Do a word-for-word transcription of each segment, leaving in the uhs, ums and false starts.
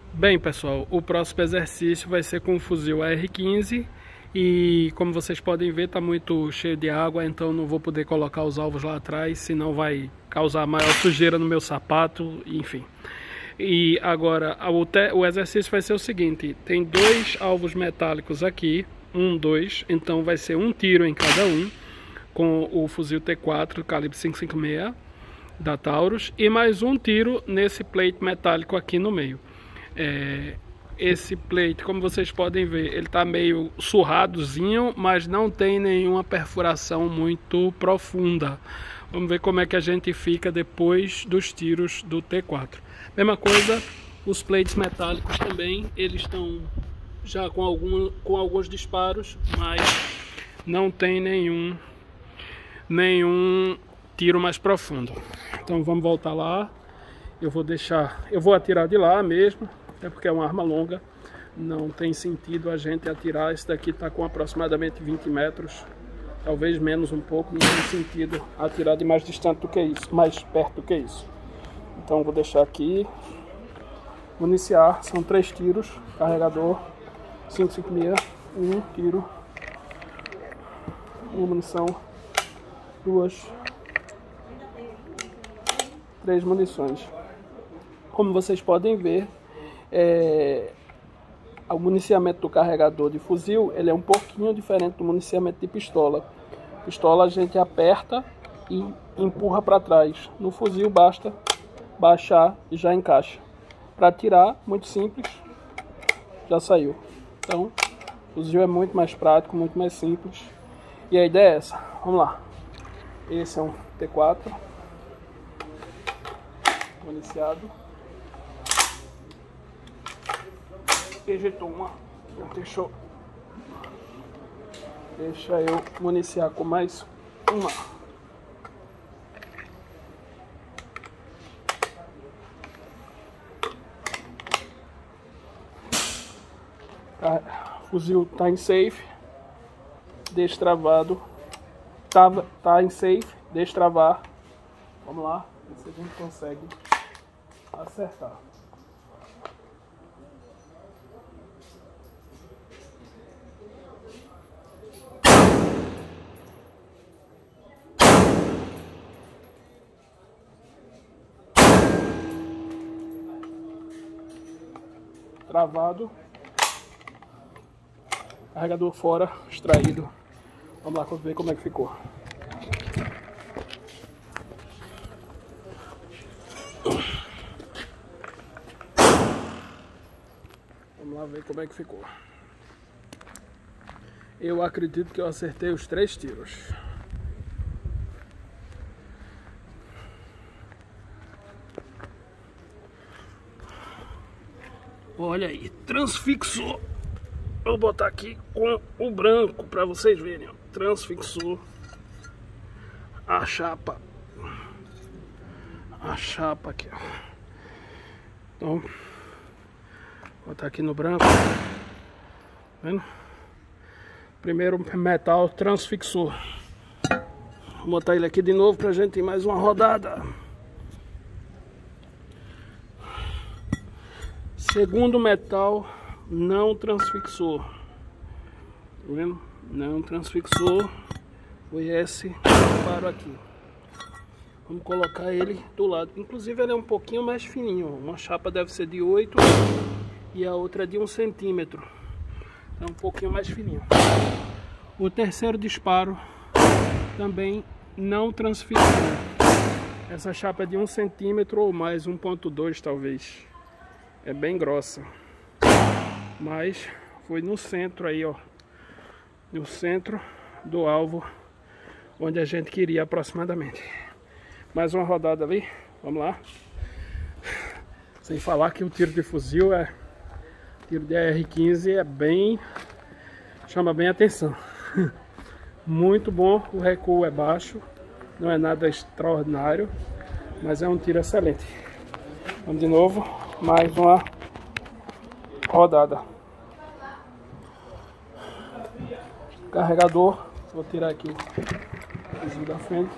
Bem, pessoal, o próximo exercício vai ser com o fuzil A R quinze e como vocês podem ver, está muito cheio de água, então não vou poder colocar os alvos lá atrás, senão vai causar maior sujeira no meu sapato, enfim. E agora o, te o exercício vai ser o seguinte: tem dois alvos metálicos aqui, um, dois, então vai ser um tiro em cada um com o fuzil T quatro calibre cinco cinco seis da Taurus e mais um tiro nesse plate metálico aqui no meio. É, esse plate, como vocês podem ver, ele está meio surradozinho, mas não tem nenhuma perfuração muito profunda. Vamos ver como é que a gente fica depois dos tiros do T quatro. Mesma coisa, os plates metálicos também, eles estão já com, algum, com alguns disparos, mas não tem nenhum, nenhum tiro mais profundo. Então vamos voltar lá. Eu vou deixar, eu vou atirar de lá mesmo, até porque é uma arma longa, não tem sentido a gente atirar. Esse daqui está com aproximadamente vinte metros, talvez menos um pouco, não tem sentido atirar de mais distante do que isso, mais perto do que isso. Então vou deixar aqui, municiar, são três tiros, carregador cinco cinco seis, um tiro, uma munição, duas, três munições. Como vocês podem ver, é, o municiamento do carregador de fuzil ele é um pouquinho diferente do municiamento de pistola. Pistola a gente aperta e empurra para trás. No fuzil basta baixar e já encaixa. Para atirar, muito simples, já saiu. Então, o fuzil é muito mais prático, muito mais simples. E a ideia é essa. Vamos lá. Esse é um T quatro municiado. Ejetou uma, deixou, deixa eu municiar com mais uma. O fuzil tá em safe, destravado, tava, tá em safe, destravar. Vamos lá, ver se a gente consegue acertar. Travado, carregador fora, extraído. Vamos lá ver como é que ficou. Vamos lá ver como é que ficou. Eu acredito que eu acertei os três tiros. Olha aí, transfixou. Vou botar aqui com o branco para vocês verem. Ó. Transfixou a chapa. A chapa aqui, ó. Então, vou botar aqui no branco. Tá vendo? Primeiro metal transfixou. Vou botar ele aqui de novo pra gente ir mais uma rodada. Segundo metal não transfixou, tá vendo? Não transfixou, foi esse disparo aqui. Vamos colocar ele do lado, inclusive ele é um pouquinho mais fininho, uma chapa deve ser de oito e a outra de um centímetro, é um pouquinho mais fininho. O terceiro disparo também não transfixou, essa chapa é de um centímetro ou mais, um ponto dois talvez. É bem grossa, mas foi no centro aí, ó, no centro do alvo onde a gente queria aproximadamente. Mais uma rodada ali, vamos lá. Sem falar que o tiro de fuzil é, tiro de A R quinze é bem, chama bem a atenção. Muito bom, o recuo é baixo, não é nada extraordinário, mas é um tiro excelente. Vamos de novo. Mais uma rodada. Carregador, vou tirar aqui o fuzil da frente.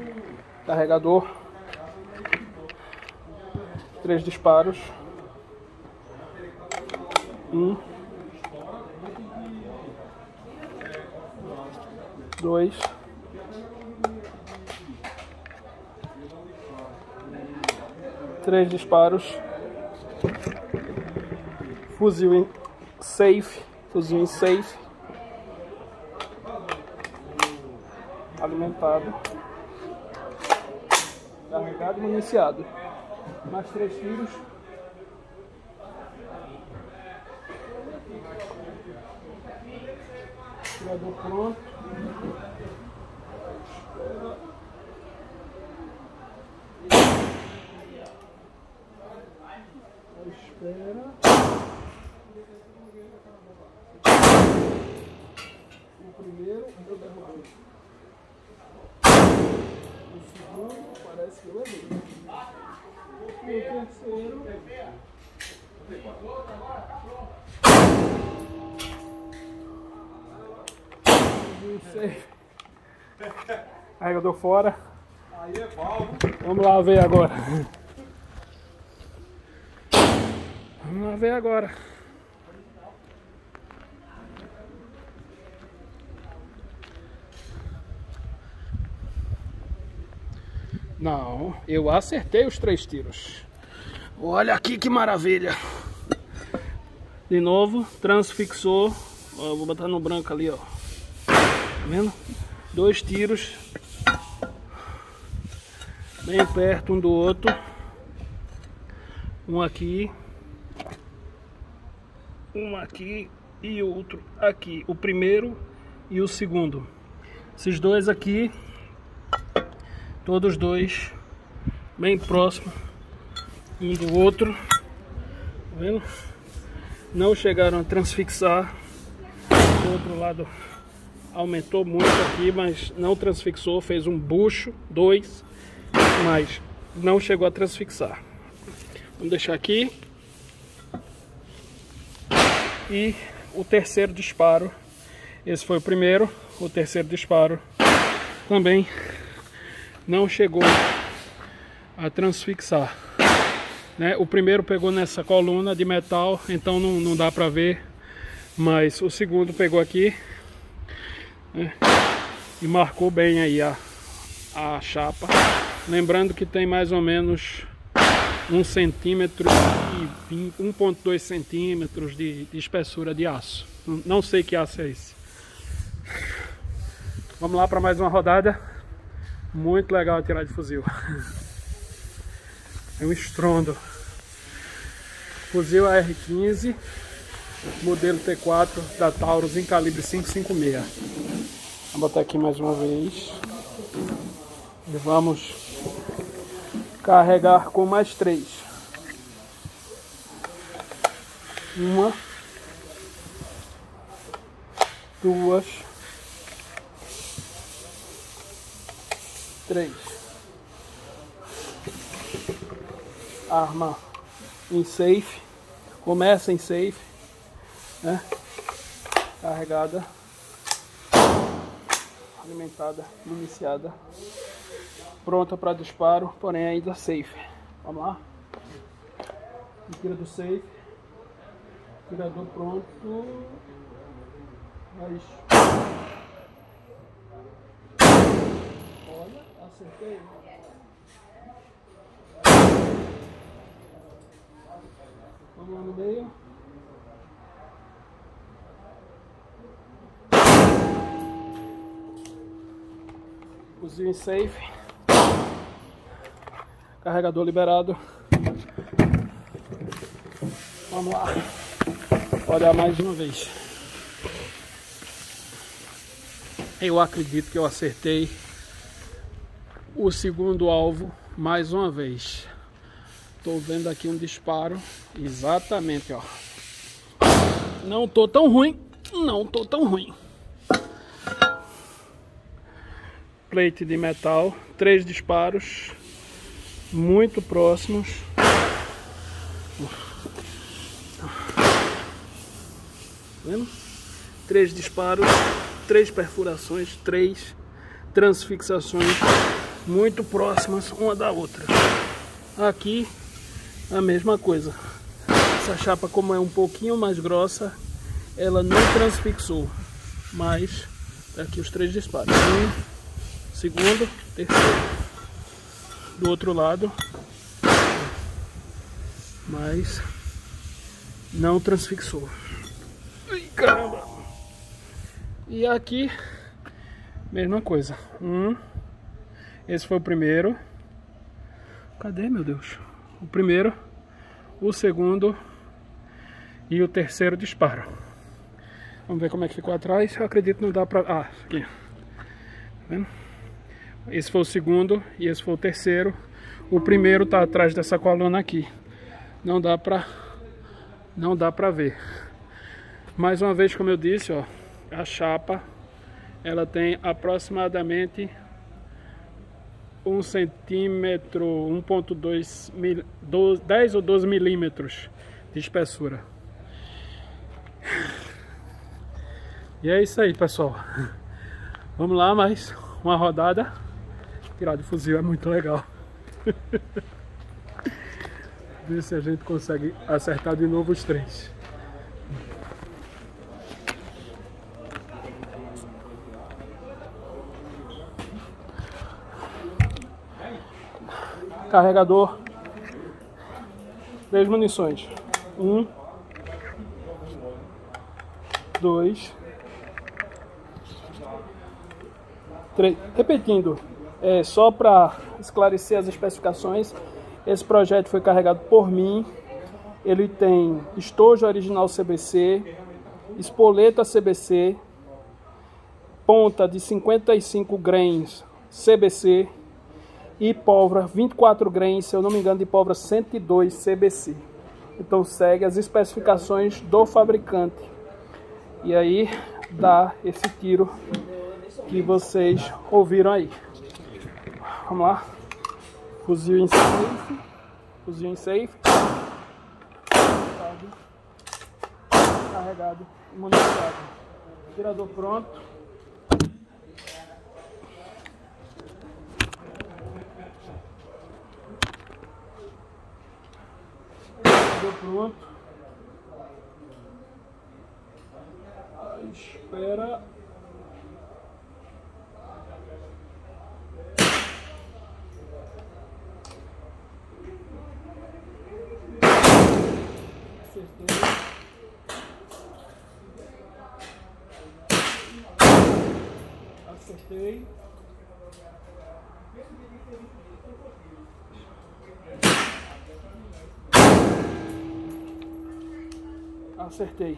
Carregador, três disparos, Um. Dois. Três disparos. Fuzil em safe. Fuzil em safe. Alimentado. Carregado e municiado. Mais três tiros. Tirador pronto. Espera. O primeiro eu derrubei. O segundo parece que eu levei. E o terceiro. Não sei. Carregador fora. Aí é bom. Vamos lá ver agora. Vamos lá ver agora. Não, eu acertei os três tiros. Olha aqui que maravilha. De novo, transfixou. Ó, vou botar no branco ali, ó. Tá vendo? Dois tiros. Bem perto um do outro. Um aqui. Um aqui e outro aqui. O primeiro e o segundo. Esses dois aqui. Todos dois bem próximos um do outro. Tá vendo? Não chegaram a transfixar. Do outro lado aumentou muito aqui, mas não transfixou. Fez um bucho, dois, mas não chegou a transfixar. Vamos deixar aqui. E o terceiro disparo, esse foi o primeiro, o terceiro disparo também não chegou a transfixar, né? O primeiro pegou nessa coluna de metal, então não, não dá para ver, mas o segundo pegou aqui, né? E marcou bem aí a, a chapa. Lembrando que tem mais ou menos um centímetro e um ponto dois centímetros de, de espessura de aço. Não sei que aço é esse. Vamos lá para mais uma rodada. Muito legal atirar de fuzil. É um estrondo. Fuzil A R quinze, modelo T quatro da Taurus em calibre cinco cinco seis. Vou botar aqui mais uma vez. E vamos carregar com mais três. Uma, duas, três. Arma em safe. Começa em safe, né? Carregada, alimentada, municiada, pronta para disparo, porém ainda safe. Vamos lá. Tira do safe. Tirador pronto. Mas... olha, acertei. Vamos lá no meio. Fuzil em safe. Carregador liberado. Vamos lá. Olhar mais uma vez. Eu acredito que eu acertei o segundo alvo mais uma vez. Tô vendo aqui um disparo. Exatamente, ó. Não tô tão ruim. Não tô tão ruim. Plate de metal. Três disparos. Muito próximos. Vendo? Três disparos. Três perfurações. Três transfixações. Muito próximas uma da outra. Aqui a mesma coisa. Essa chapa, como é um pouquinho mais grossa, ela não transfixou. Mas tá aqui os três disparos. Um, segundo, terceiro. Do outro lado, mas não transfixou. Ai, caramba! E aqui, mesma coisa. Um, esse foi o primeiro. Cadê, meu Deus? O primeiro, o segundo e o terceiro disparo. Vamos ver como é que ficou atrás. Eu acredito que não dá pra... Ah, aqui. Tá vendo? Esse foi o segundo e esse foi o terceiro. O primeiro tá atrás dessa coluna aqui. Não dá pra... Não dá pra ver. Mais uma vez, como eu disse, ó, a chapa, ela tem aproximadamente um centímetro, um ponto dois, dez ou doze milímetros de espessura. E é isso aí, pessoal. Vamos lá, mais uma rodada. Tirar de fuzil é muito legal. Ver se a gente consegue acertar de novo os três. Carregador. Três munições. Um. Dois. Três. Repetindo, é, só para esclarecer as especificações, esse projeto foi carregado por mim. Ele tem estojo original C B C, espoleta C B C, ponta de cinquenta e cinco grains C B C e pólvora vinte e quatro grains, se eu não me engano, de pólvora cento e dois C B C. Então segue as especificações do fabricante. E aí dá esse tiro que vocês ouviram aí. Vamos lá. Fuzil em safe. Fuzil em safe. Carregado e municiado. Tirador pronto. Tirador pronto. Espera. Acertei. Acertei.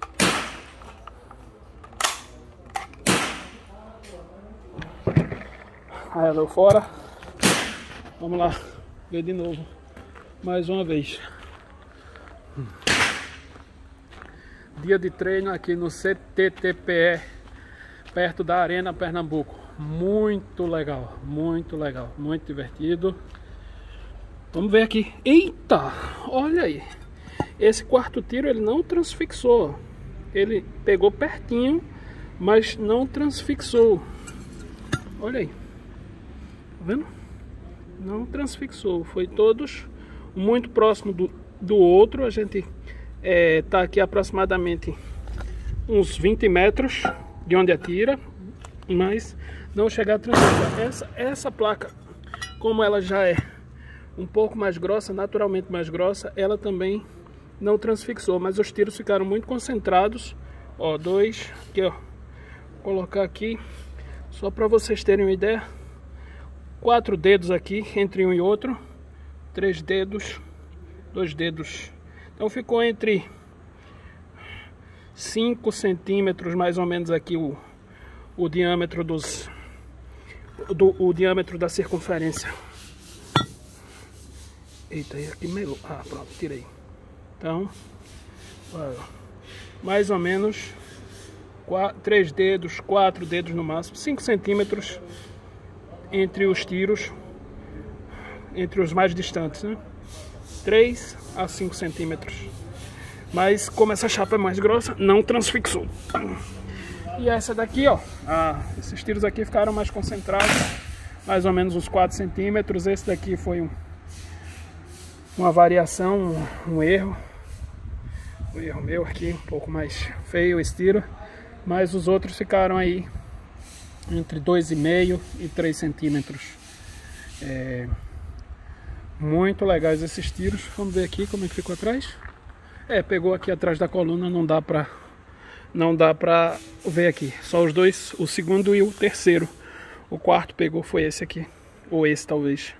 Aí deu fora. Vamos lá ver de novo, mais uma vez. Dia de treino aqui no C T T P E, perto da Arena Pernambuco. Muito legal, muito legal, muito divertido. Vamos ver aqui. Eita, olha aí. Esse quarto tiro ele não transfixou. Ele pegou pertinho, mas não transfixou. Olha aí. Tá vendo? Não transfixou. Foi todos muito próximo do, do outro. A gente é, tá aqui aproximadamente uns vinte metros de onde atira, mas não chegar a transfixar. Essa, essa placa, como ela já é um pouco mais grossa, naturalmente mais grossa, ela também não transfixou, mas os tiros ficaram muito concentrados. Ó, dois, aqui ó, vou colocar aqui só para vocês terem uma ideia. Quatro dedos aqui entre um e outro, três dedos, dois dedos. Então ficou entre cinco centímetros mais ou menos aqui o, o diâmetro dos do, o diâmetro da circunferência. Eita, aqui meio. Ah, pronto, tirei. Então, ó, mais ou menos quatro, três dedos, quatro dedos no máximo, cinco centímetros entre os tiros, entre os mais distantes, né? três a cinco centímetros. Mas como essa chapa é mais grossa, não transfixou. E essa daqui, ó, ah, esses tiros aqui ficaram mais concentrados, mais ou menos uns quatro centímetros. Esse daqui foi um, uma variação, um, um erro. um erro meu aqui, um pouco mais feio esse tiro, mas os outros ficaram aí entre dois vírgula cinco e três centímetros. É, muito legais esses tiros. Vamos ver aqui como é que ficou atrás. É, pegou aqui atrás da coluna, não dá pra não dá pra ver aqui, só os dois, o segundo e o terceiro. O quarto pegou foi esse aqui, ou esse talvez.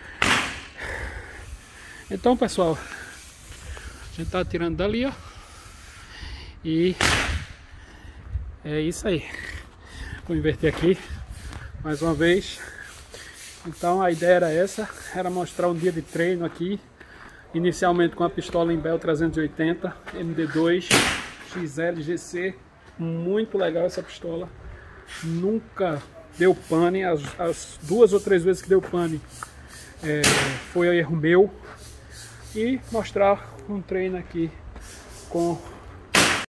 Então, pessoal, a gente tá tirando dali, ó, e é isso aí. Vou inverter aqui mais uma vez. Então a ideia era essa, era mostrar um dia de treino aqui, inicialmente com a pistola Imbel trezentos e oitenta M D dois X L G C. Muito legal essa pistola, nunca deu pane. As, as duas ou três vezes que deu pane é, foi erro meu. E mostrar um treino aqui com